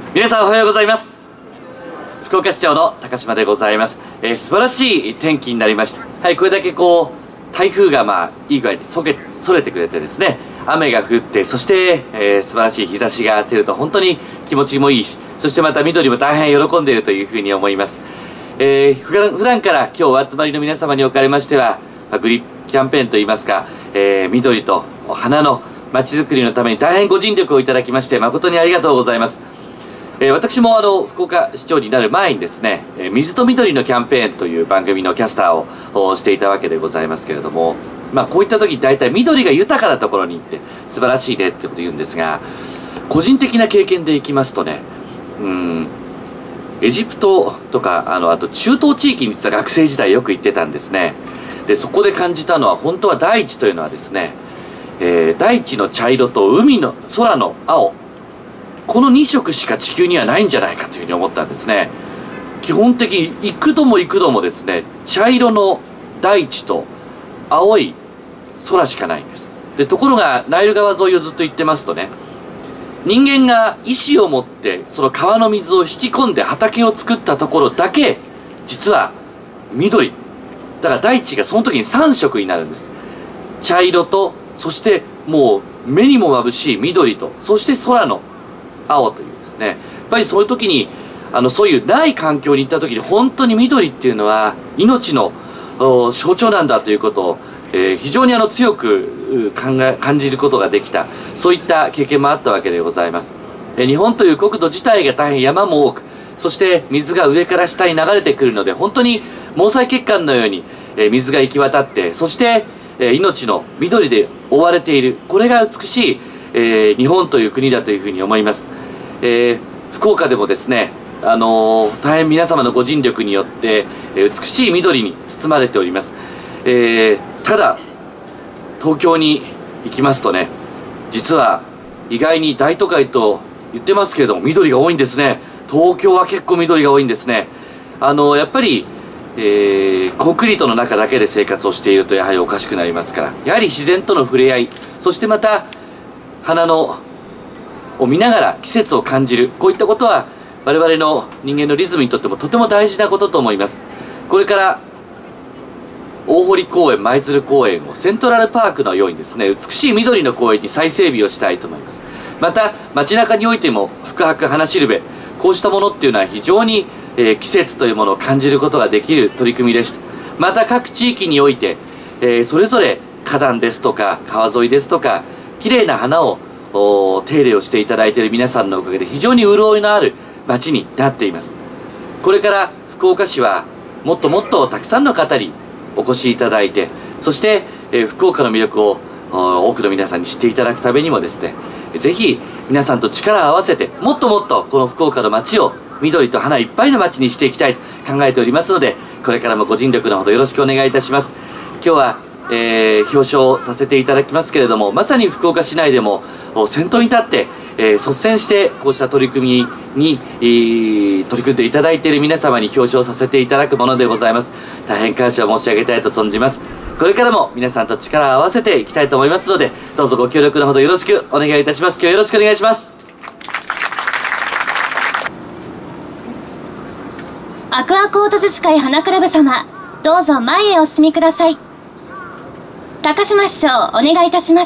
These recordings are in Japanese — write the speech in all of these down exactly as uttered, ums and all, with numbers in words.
皆さんおはようございます。福岡市長の高島でございます。えー、素晴らしい天気になりました。はい、これだけこう台風がまあいい具合にそけそれてくれてですね、雨が降って、そして、えー、素晴らしい日差しが出ると本当に気持ちもいいし、そしてまた緑も大変喜んでいるというふうに思います。えー、普段普段から今日お集まりの皆様におかれましては、まあ、グリーンキャンペーンといいますか、えー、緑と花のまちづくりのために大変ご尽力をいただきまして誠にありがとうございます。えー、私もあの福岡市長になる前にですね、えー、水と緑のキャンペーンという番組のキャスターをしていたわけでございますけれども、まあ、こういった時大体緑が豊かなところに行って素晴らしいねってことを言うんですが、個人的な経験でいきますとね、うんエジプトとかあのあと中東地域に実は学生時代よく行ってたんですね。でそこで感じたのは、本当は大地というのはですね、えー、大地の茶色と海の空の青、このに色しか地球にはないんじゃないかというふうに思ったんですね。基本的に幾度も幾度もですね、茶色の大地と青い空しかないんです。でところがナイル川沿いをずっと行ってますとね、人間が意志を持ってその川の水を引き込んで畑を作ったところだけ実は緑だから、大地がその時にさん色になるんです。茶色と、そしてもう目にも眩しい緑と、そして空の青というですね、やっぱりそういう時にあのそういうない環境に行った時に本当に緑っていうのは命の象徴なんだということを、えー、非常にあの強く考え感じることができた、そういった経験もあったわけでございます。えー、日本という国土自体が大変山も多く、そして水が上から下に流れてくるので、本当に毛細血管のように、えー、水が行き渡って、そして、えー、命の緑で覆われている、これが美しい、えー、日本という国だというふうに思います。えー、福岡でもですね、あのー、大変皆様のご尽力によって、えー、美しい緑に包まれております。えー、ただ東京に行きますとね、実は意外に大都会と言ってますけれども緑が多いんですね。東京は結構緑が多いんですね。あのー、やっぱり、えー、コンクリートの中だけで生活をしているとやはりおかしくなりますから、やはり自然との触れ合い、そしてまた花のを見ながら季節を感じる、こういったことは我々の人間のリズムにとってもとても大事なことと思います。これから大堀公園、舞鶴公園をセントラルパークのようにですね、美しい緑の公園に再整備をしたいと思います。また街中においても福博花しるべ、こうしたものっていうのは非常に、えー、季節というものを感じることができる取り組みでした。また各地域において、えー、それぞれ花壇ですとか川沿いですとか綺麗な花を手入れをしていただいている皆さんのおかげで非常に潤いのある街になっています。これから福岡市はもっともっとたくさんの方にお越しいただいて、そして、えー、福岡の魅力を多くの皆さんに知っていただくためにもですね、ぜひ皆さんと力を合わせてもっともっとこの福岡の街を緑と花いっぱいの街にしていきたいと考えておりますので、これからもご尽力のほどよろしくお願いいたします。今日はえー、表彰させていただきますけれども、まさに福岡市内でも先頭に立って、えー、率先してこうした取り組みに、えー、取り組んでいただいている皆様に表彰させていただくものでございます。大変感謝を申し上げたいと存じます。これからも皆さんと力を合わせていきたいと思いますので、どうぞご協力のほどよろしくお願いいたします。今日はよろしくお願いします。 アクアコート女子会花クラブ様、どうぞ前へお進みください。高島市長、お願いいたします。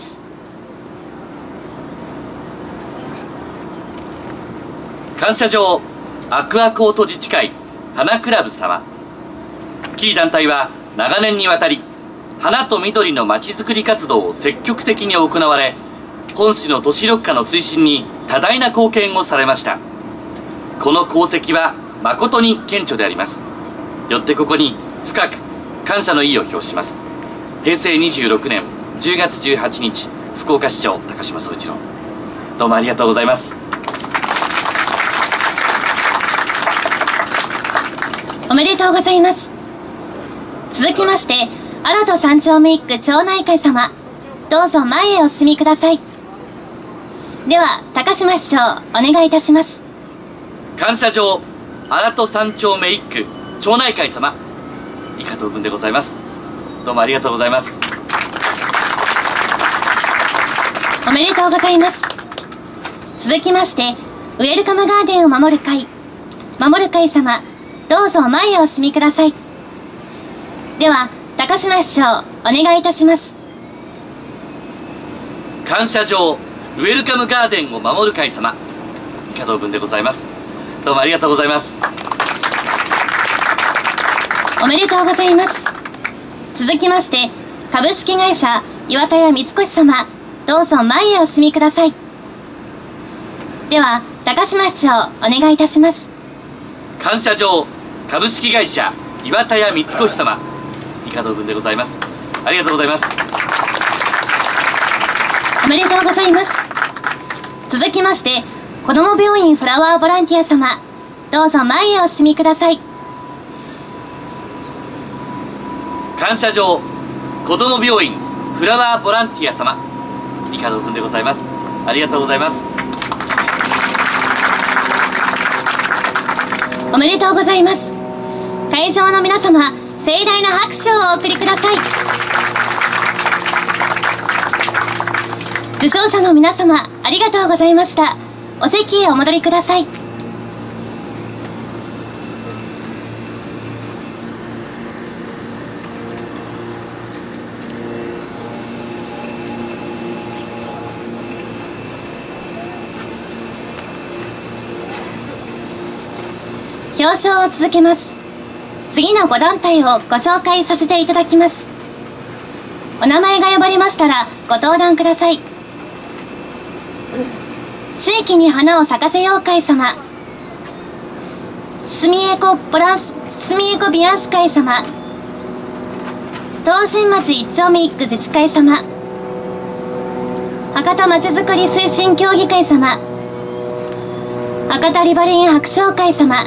感謝状アクアコート自治会花クラブ様。キー団体は長年にわたり花と緑のまちづくり活動を積極的に行われ、本市の都市緑化の推進に多大な貢献をされました。この功績は誠に顕著であります。よってここに深く感謝の意を表します。へいせいにじゅうろくねんじゅうがつじゅうはちにち、福岡市長高島宗一郎、どうもありがとうございます。 おめでとうございます。続きまして新戸三丁目一区町内会様、どうぞ前へお進みください。では高島市長、お願いいたします。 感謝状新戸三丁目一区町内会様、以下同文でございます。どうもありがとうございます。 おめでとうございます。続きましてウェルカムガーデンを守る会守る会様、どうぞ前へお進みください。では高島市長、お願いいたします。 感謝状ウェルカムガーデンを守る会様、以下同文でございます。どうもありがとうございます。 おめでとうございます。続きまして株式会社岩田屋三越様、どうぞ前へお進みください。では高島市長、お願いいたします。 感謝状株式会社岩田屋三越様、以下同文でございます。ありがとうございます。 おめでとうございます。続きまして子ども病院フラワーボランティア様、どうぞ前へお進みください。 感謝状子ども病院フラワーボランティア様、以下同文でございます。ありがとうございます。 おめでとうございます。会場の皆様、盛大な拍手をお送りください。受賞者の皆様、ありがとうございました。お席へお戻りください。表彰を続けます。次のご団体をご紹介させていただきます。お名前が呼ばれましたらご登壇ください。地域に花を咲かせよう会様、すみえこボランスすみえこビランス会様、東新町一丁目一区自治会様、博多まちづくり推進協議会様、博多リバレン白鳥会様、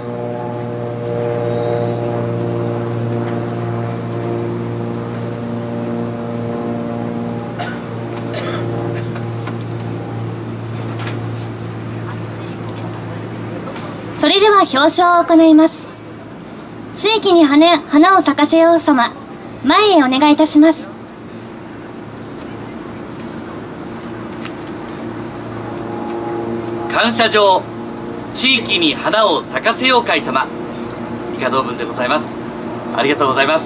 それでは表彰を行います。地域に花、花を咲かせよう様、前へお願いいたします。 感謝状地域に花を咲かせよう会様、以下同文でございます。ありがとうございます。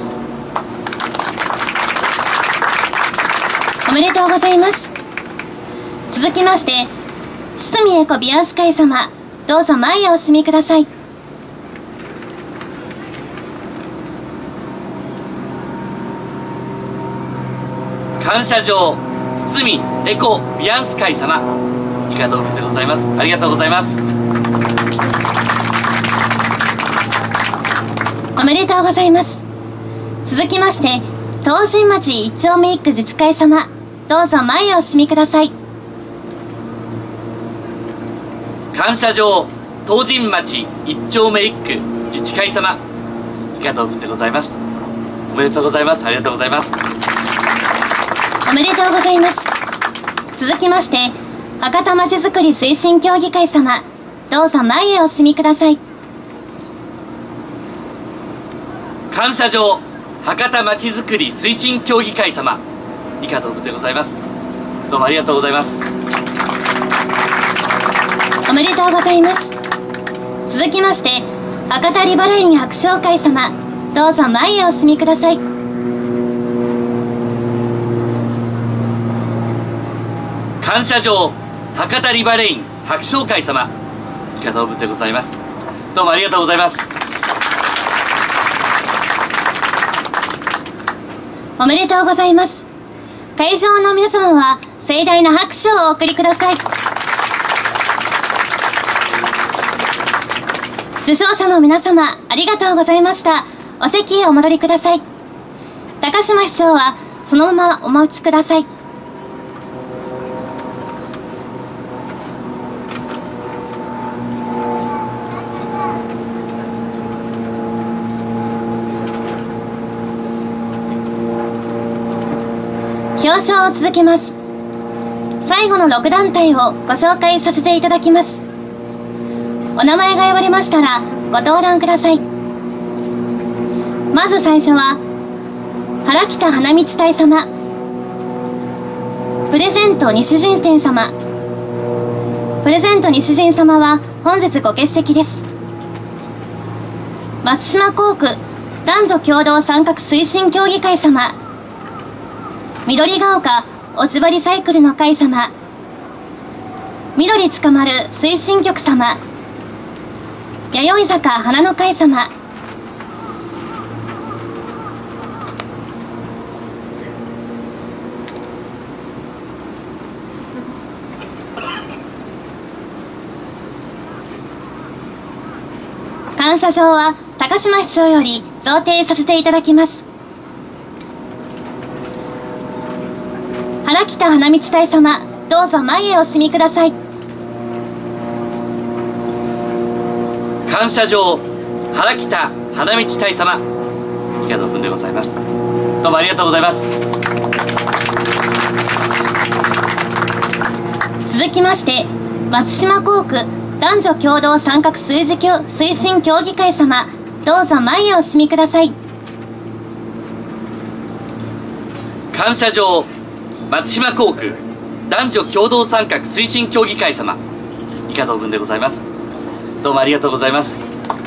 おめでとうございます。続きまして堤エコビアンス会様、どうぞ前へお進みください。 感謝状堤エコビアンス会様、以下同文でございます。ありがとうございます。 おめでとうございます。続きまして東新町一丁目一区自治会様、どうぞ前へお進みください。 感謝状東神町一丁目一区自治会様、以下同文でございます。おめでとうございます。ありがとうございます。 おめでとうございます。続きまして博多まちづくり推進協議会様、どうぞ前へお進みください。 感謝状博多まちづくり推進協議会様、以下同文でございます。どうもありがとうございます。 おめでとうございます。続きまして博多リバレイン白鳥会様、どうぞ前へお進みください。 感謝状博多リバレイン白鳥会様、以下同文でございます。どうもありがとうございます。 おめでとうございます。会場の皆様は盛大な拍手をお送りください。受賞者の皆様、ありがとうございました。お席へお戻りください。高島市長はそのままお待ちください。表彰を続けます。最後のろく団体をご紹介させていただきます。お名前が呼ばれましたらご登壇ください。まず最初は原北花道隊様、プレゼント西陣店様。プレゼント西陣様は本日ご欠席です。松島工区男女共同参画推進協議会様、緑が丘落ち葉リサイクルの会様、緑近丸推進局様、弥生坂花の会様、感謝状は高島市長より贈呈させていただきます。原北花道隊様、どうぞ前へお進みください。 感謝状原北花道隊様、以下同文でございます。どうもありがとうございます。 続きまして松島工区男女共同参画推進協推進協議会様、どうぞ前へお進みください。 感謝状松島工区男女共同参画推進協議会様、以下同文でございます。どうもありがとうございます。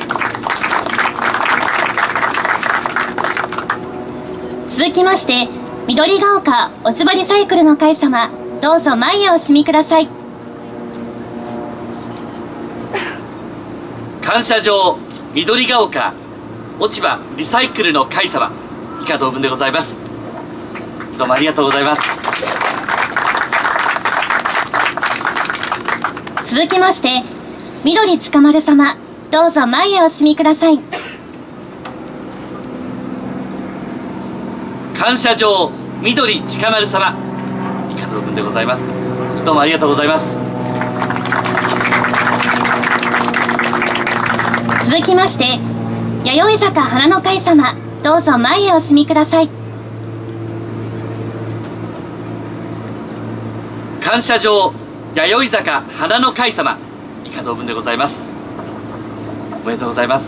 続きまして緑が丘落ち葉リサイクルの会様、どうぞ前へお進みください。 感謝状緑が丘落ち葉リサイクルの会様、以下同文でございます。どうもありがとうございます。 続きまして緑近丸様、どうぞ前へお進みください。 感謝状緑近丸様、以下同文でございます。どうもありがとうございます。 続きまして弥生坂花の会様、どうぞ前へお進みください。 感謝状弥生坂花の会様、以下同文でございます。おめでとうございます。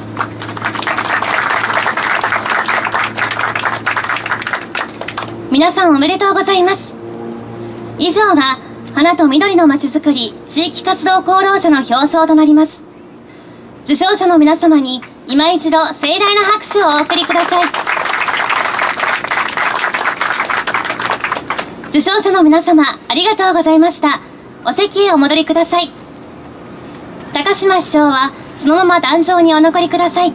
皆さんおめでとうございます。以上が花と緑のまちづくり地域活動功労者の表彰となります。受賞者の皆様に今一度盛大な拍手をお送りください。受賞者の皆様、ありがとうございました。お席へお戻りください。高島市長はそのまま壇上にお残りください。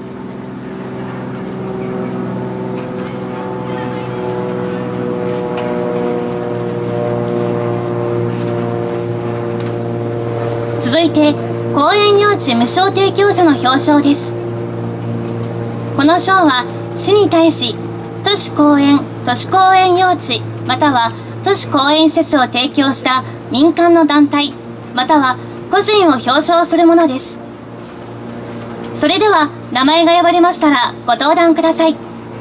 続いて公園用地無償提供者の表彰です。この賞は市に対し都市公園都市公園用地または都市公園施設を提供した民間の団体または個人を表彰するものです。それでは名前が呼ばれましたらご登壇ください。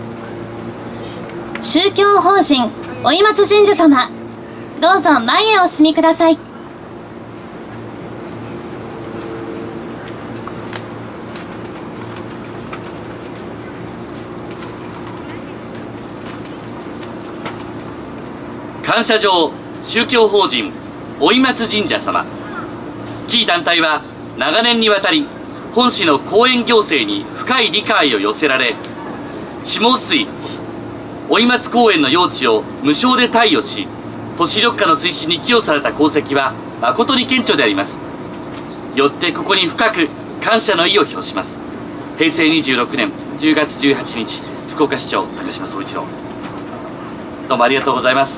宗教法人おい松神社様、どうぞ前へお進みください。 感謝状宗教法人おい松神社様、キー団体は長年にわたり本市の公園行政に深い理解を寄せられ、下水おい松公園の用地を無償で貸与し、都市緑化の推進に寄与された功績は誠に顕著であります。よってここに深く感謝の意を表します。へいせいにじゅうろくねんじゅうがつじゅうはちにち、福岡市長高島総一郎、どうもありがとうございます。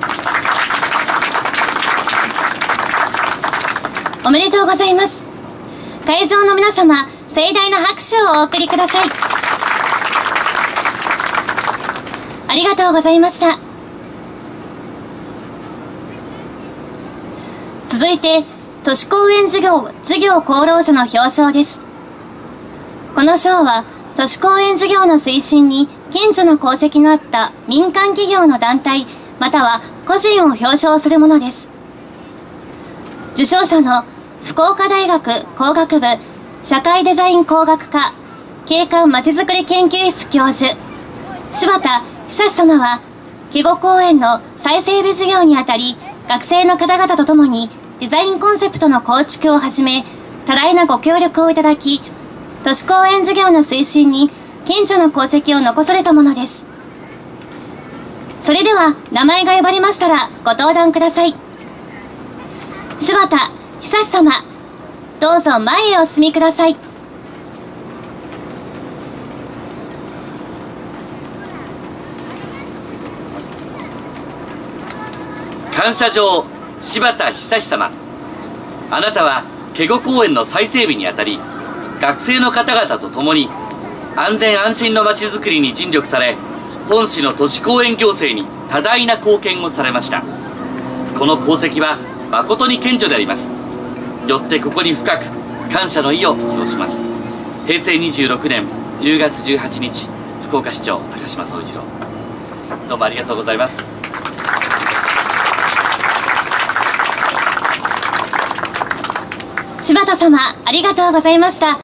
おめでとうございます。会場の皆様、盛大な拍手をお送りください。ありがとうございました。続いて都市公園事業事業功労者の表彰です。この賞は都市公園事業の推進に顕著な功績のあった民間企業の団体または個人を表彰するものです。受賞者の福岡大学工学部社会デザイン工学科景観まちづくり研究室教授柴田久様は肥後公園の再整備事業にあたり学生の方々とともにデザインコンセプトの構築をはじめ多大なご協力をいただき、都市公園事業の推進に顕著な功績を残されたものです。それでは名前が呼ばれましたらご登壇ください。柴田久志様、どうぞ前へお進みください。 感謝状柴田久志様、あなたは警固公園の再整備にあたり、学生の方々と共に安全安心のまちづくりに尽力され、本市の都市公園行政に多大な貢献をされました。この功績は誠に顕著であります。よってここに深く感謝の意を表します。へいせいにじゅうろくねんじゅうがつじゅうはちにち、福岡市長高島宗一郎、どうもありがとうございます。 柴田様、ありがとうございました。